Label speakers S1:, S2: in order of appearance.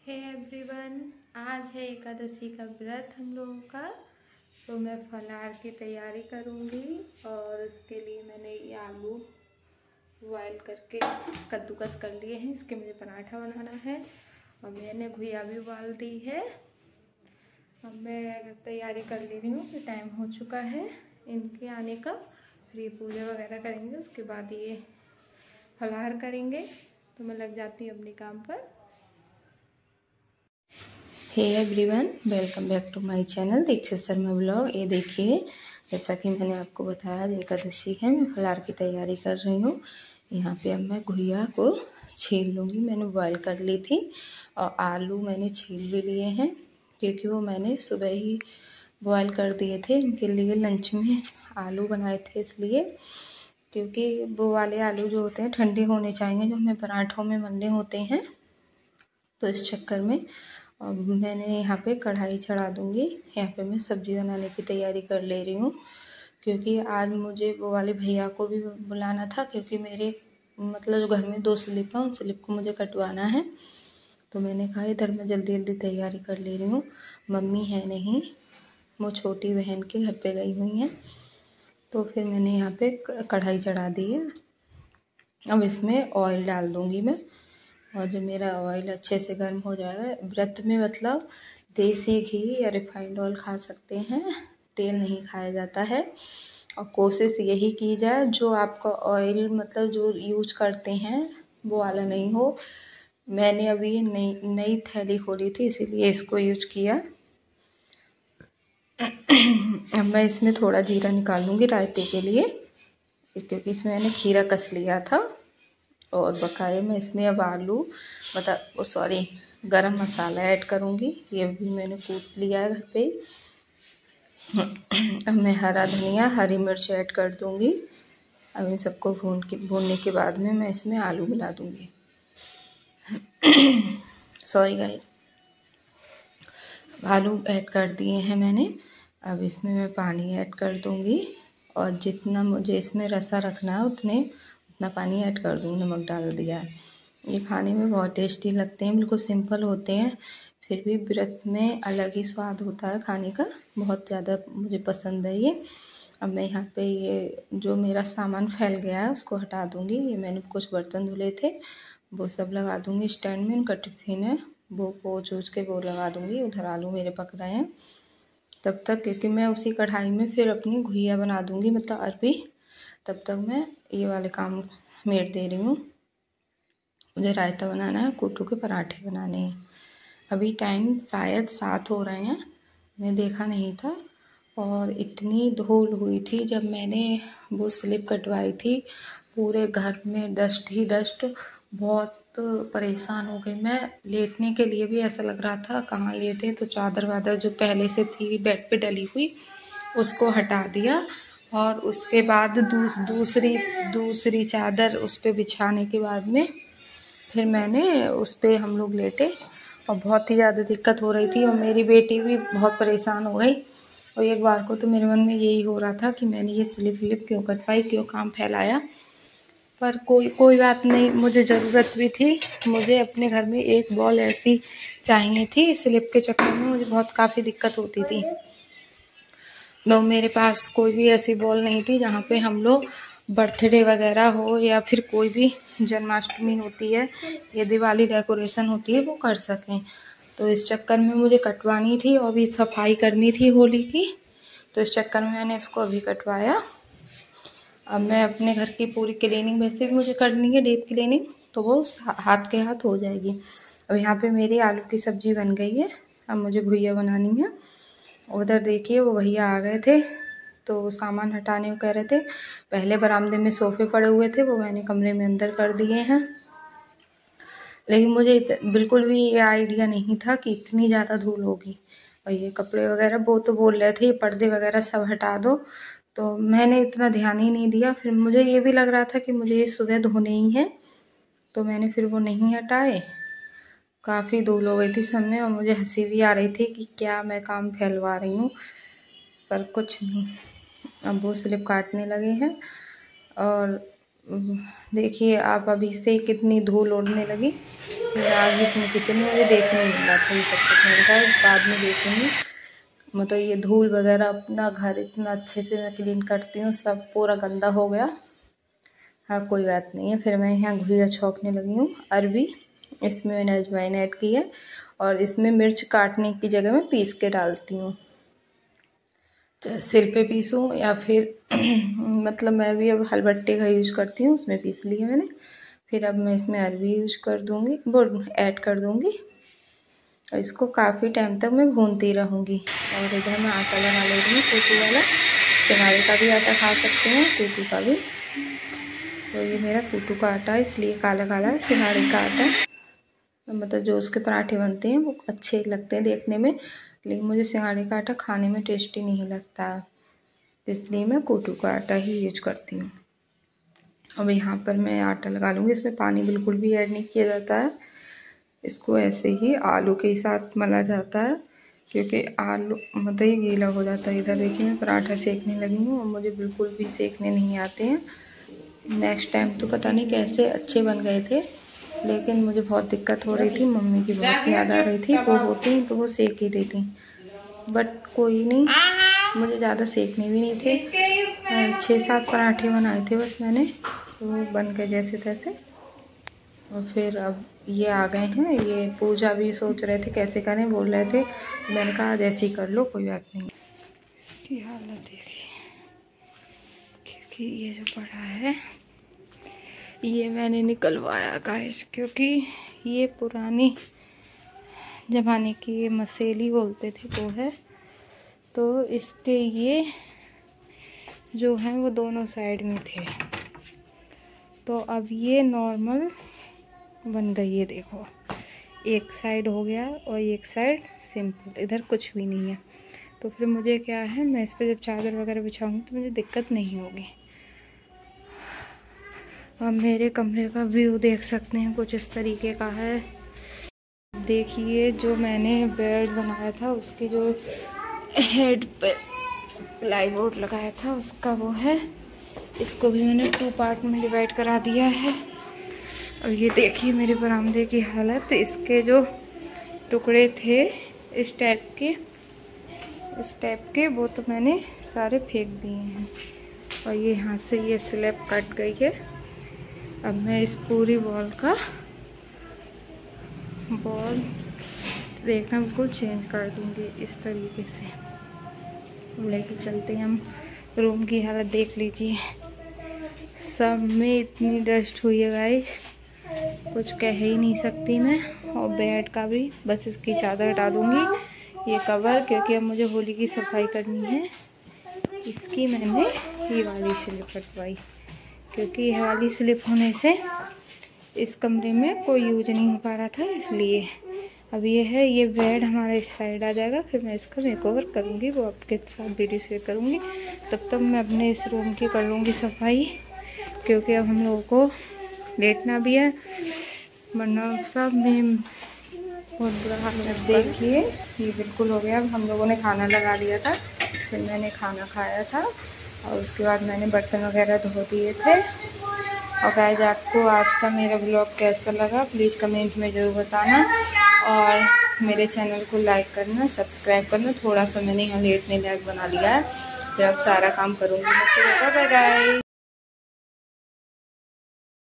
S1: Hey everyone, आज है एकादशी का व्रत हम लोगों का। तो मैं फलाहार की तैयारी करूँगी और उसके लिए मैंने ये आलू बॉयल करके कद्दूकस कर लिए हैं। इसके मुझे पराठा बनाना है और मैंने घुइया भी उबाल दी है। अब मैं तैयारी कर ले रही हूँ कि टाइम हो चुका है इनके आने का। फिर ये पूजा वगैरह करेंगे, उसके बाद ये फलाहार करेंगे। तो मैं लग जाती हूँ अपने काम पर। Hey everyone, welcome back to my channel Dikshit Sharma blog. ये देखिए, जैसा कि मैंने आपको बताया एकादशी है, मैं फलाहार की तैयारी कर रही हूँ। यहाँ पे अब मैं घुइया को छील लूँगी। मैंने बॉयल कर ली थी और आलू मैंने छील भी लिए हैं, क्योंकि वो मैंने सुबह ही बॉयल कर दिए थे। इनके लिए लंच में आलू बनाए थे, इसलिए क्योंकि वो वाले आलू जो होते हैं ठंडे होने चाहिए, जो हमें पराठों में मलने होते हैं। तो इस चक्कर में मैंने यहाँ पे कढ़ाई चढ़ा दूँगी। यहाँ पे मैं सब्ज़ी बनाने की तैयारी कर ले रही हूँ, क्योंकि आज मुझे वो वाले भैया को भी बुलाना था, क्योंकि मेरे मतलब जो घर में 2 स्लिप हैं, उन स्लिप को मुझे कटवाना है। तो मैंने कहा इधर मैं जल्दी जल्दी तैयारी कर ले रही हूँ। मम्मी है नहीं, वो छोटी बहन के घर पे गई हुई हैं। तो फिर मैंने यहाँ पे कढ़ाई चढ़ा दी है। अब इसमें ऑयल डाल दूँगी मैं, और जब मेरा ऑयल अच्छे से गर्म हो जाएगा, व्रत में मतलब देसी घी या रिफाइंड ऑयल खा सकते हैं, तेल नहीं खाया जाता है। और कोशिश यही की जाए जो आपका ऑयल मतलब जो यूज करते हैं वो वाला नहीं हो। मैंने अभी नई थैली खोली थी, इसीलिए इसको यूज किया। अब मैं इसमें थोड़ा जीरा निकाल लूँगी रायते के लिए, क्योंकि इसमें मैंने खीरा कस लिया था। और बकाए में इसमें अब आलू गरम मसाला ऐड करूँगी। ये भी मैंने कूट लिया है घर पे। अब मैं हरा धनिया, हरी मिर्च ऐड कर दूँगी। अब इन सबको भूनने के बाद में मैं इसमें आलू मिला दूँगी। सॉरी गाइस, आलू ऐड कर दिए हैं मैंने। अब इसमें मैं पानी ऐड कर दूँगी, और जितना मुझे इसमें रसा रखना है उतना पानी ऐड कर दूँगी। नमक डाल दिया है। ये खाने में बहुत टेस्टी लगते हैं, बिल्कुल सिंपल होते हैं, फिर भी व्रत में अलग ही स्वाद होता है खाने का। बहुत ज़्यादा मुझे पसंद है ये। अब मैं यहाँ पे ये जो मेरा सामान फैल गया है उसको हटा दूँगी। ये मैंने कुछ बर्तन धुले थे, वो सब लगा दूँगी स्टैंड में। इनका टिफ़िन है, वो पोंछ ओछ के वो लगा दूँगी। उधर आलू मेरे पक रहे हैं तब तक, क्योंकि मैं उसी कढ़ाई में फिर अपनी घुइया बना दूँगी, मतलब अरबी। तब तक मैं ये वाले काम समेट दे रही हूँ। मुझे रायता बनाना है, कूटू के पराठे बनाने हैं। अभी टाइम शायद 7 हो रहे हैं, मैंने देखा नहीं था। और इतनी धूल हुई थी जब मैंने वो स्लिप कटवाई थी, पूरे घर में डस्ट ही डस्ट। बहुत परेशान हो गई मैं। लेटने के लिए भी ऐसा लग रहा था कहाँ लेटे, तो चादर वादर जो पहले से थी बेड पे डली हुई उसको हटा दिया, और उसके बाद दूसरी चादर उस पर बिछाने के बाद में फिर मैंने उस पर हम लोग लेटे। और बहुत ही ज़्यादा दिक्कत हो रही थी, और मेरी बेटी भी बहुत परेशान हो गई। और एक बार को तो मेरे मन में यही हो रहा था कि मैंने ये स्लिप क्यों कटवाई, क्यों काम फैलाया। पर कोई बात नहीं, मुझे ज़रूरत भी थी। मुझे अपने घर में एक बॉल ऐसी चाहिए थी। स्लिप के चक्कर में मुझे काफ़ी दिक्कत होती थी। तो मेरे पास कोई भी ऐसी बॉल नहीं थी जहाँ पे हम लोग बर्थडे वगैरह हो, या फिर कोई भी जन्माष्टमी होती है या दिवाली डेकोरेशन होती है वो कर सकें। तो इस चक्कर में मुझे कटवानी थी, और भी सफाई करनी थी होली की। तो इस चक्कर में मैंने इसको अभी कटवाया। अब मैं अपने घर की पूरी क्लीनिंग, वैसे भी मुझे करनी है डीप क्लीनिंग, तो वो हाथ के हाथ हो जाएगी। अब यहाँ पे मेरी आलू की सब्ज़ी बन गई है। अब मुझे घुइया बनानी है। उधर देखिए वो भैया आ गए थे, तो वो सामान हटाने को कह रहे थे। पहले बरामदे में सोफ़े पड़े हुए थे, वो मैंने कमरे में अंदर कर दिए हैं। लेकिन मुझे बिल्कुल भी ये आइडिया नहीं था कि इतनी ज़्यादा धूल होगी। और ये कपड़े वगैरह वो तो बोल रहे थे पर्दे वगैरह सब हटा दो, तो मैंने इतना ध्यान ही नहीं दिया। फिर मुझे ये भी लग रहा था कि मुझे ये सुबह धोने ही है, तो मैंने फिर वो नहीं हटाए। काफ़ी धूल हो गई थी सब में, और मुझे हंसी भी आ रही थी कि क्या मैं काम फैलवा रही हूँ, पर कुछ नहीं। अब वो स्लिप काटने लगे हैं, और देखिए आप अभी से कितनी धूल उड़ने लगी। फिर आगे अपने किचन में मुझे देखने नहीं मिला था ये सब कुछ, मैंने कहा बाद में देखूँगी। मतलब ये धूल वगैरह, अपना घर इतना अच्छे से मैं क्लीन करती हूँ, सब पूरा गंदा हो गया। हाँ कोई बात नहीं है। फिर मैं यहाँ घुइया छौंकने लगी हूँ अरबी। इसमें मैंने अजवाइन ऐड की है और इसमें मिर्च काटने की जगह मैं पीस के डालती हूँ, चाहे सिल पे पीसूँ या फिर मतलब मैं भी अब हलबट्टे का यूज़ करती हूँ, उसमें पीस लिया मैंने। फिर अब मैं इसमें अरबी यूज कर दूँगी, वो ऐड कर दूँगी और इसको काफ़ी टाइम तक मैं भूनती रहूँगी। और इधर मैं आटा बना ले रही हूँ कूटू वाला। सिंघाड़े का भी आटा खा सकते हैं, कूटू का भी। तो ये मेरा कूटू का आटा है इसलिए काला काला है। सिंघाड़े का आटा मतलब जो उसके पराठे बनते हैं वो अच्छे लगते हैं देखने में, लेकिन मुझे सिंघाड़े का आटा खाने में टेस्टी नहीं लगता, इसलिए मैं कूटू का आटा ही यूज करती हूँ। अब यहाँ पर मैं आटा लगा लूँगी। इसमें पानी बिल्कुल भी ऐड नहीं किया जाता है, इसको ऐसे ही आलू के साथ मला जाता है, क्योंकि आलू मतलब ही गीला हो जाता है। इधर देखिए मैं पराठा सेकने लगी हूँ और मुझे बिल्कुल भी सेकने नहीं आते हैं। नेक्स्ट टाइम तो पता नहीं कैसे अच्छे बन गए थे, लेकिन मुझे बहुत दिक्कत हो रही थी। मम्मी की बहुत याद आ रही थी, वो होती तो वो सेक ही देती, बट कोई नहीं, मुझे ज़्यादा सेकने भी नहीं थे। 6-7 पराठे बनाए थे बस मैंने, तो वो बन गए जैसे तैसे। और फिर अब ये आ गए हैं। ये पूजा भी सोच रहे थे कैसे करें, बोल रहे थे, तो मैंने कहा जैसे ही कर लो कोई बात नहीं। इसकी हालत देखिए, क्योंकि ये जो पड़ा है ये मैंने निकलवाया गाइस, क्योंकि ये पुरानी ज़माने की ये मसेली बोलते थे वो है, तो इसके ये जो हैं वो दोनों साइड में थे, तो अब ये नॉर्मल बन गई है। देखो एक साइड हो गया और एक साइड सिंपल, इधर कुछ भी नहीं है। तो फिर मुझे क्या है, मैं इस पर जब चादर वगैरह बिछाऊंगी तो मुझे दिक्कत नहीं होगी। अब मेरे कमरे का व्यू देख सकते हैं, कुछ इस तरीके का है। देखिए जो मैंने बेड बनाया था उसकी जो हेड पे प्लाईवुड लगाया था उसका वो है, इसको भी मैंने 2 पार्ट में डिवाइड करा दिया है। और ये देखिए मेरे बरामदे की हालत, इसके जो टुकड़े थे इस टाइप के वो तो मैंने सारे फेंक दिए हैं। और ये यहाँ से ये स्लैब कट गई है। अब मैं इस पूरी वॉल देखना बिल्कुल चेंज कर दूँगी इस तरीके से। लेके चलते हैं हम। रूम की हालत देख लीजिए, सब में इतनी डस्ट हुई है गाइस, कुछ कह ही नहीं सकती मैं। और बेड का भी बस इसकी चादर हटा दूँगी, ये कवर, क्योंकि अब मुझे होली की सफाई करनी है। इसकी मैंने ये वाली स्लिप हटवाई, क्योंकि ये वाली स्लिप होने से इस कमरे में कोई यूज नहीं हो पा रहा था, इसलिए। अब ये है, ये बेड हमारा इस साइड आ जाएगा, फिर मैं इसका मेकओवर करूँगी, वो आपके साथ वीडियो शेयर करूँगी। तब तक मैं अपने इस रूम की कर लूँगी सफाई, क्योंकि अब हम लोगों को लेटना भी है, वरना सब में बहुत बुरा हाल है। देखिए ये बिल्कुल हो गया। अब हम लोगों ने खाना लगा लिया था, फिर मैंने खाना खाया था और उसके बाद मैंने बर्तन वगैरह धो दिए थे। और गाइस आपको आज का मेरा ब्लॉग कैसा लगा प्लीज़ कमेंट में ज़रूर बताना, और मेरे चैनल को लाइक करना, सब्सक्राइब करना। थोड़ा सा मैंने यहाँ लेटने लायक बना लिया है, फिर अब सारा काम करूँगी मैं। Bye bye.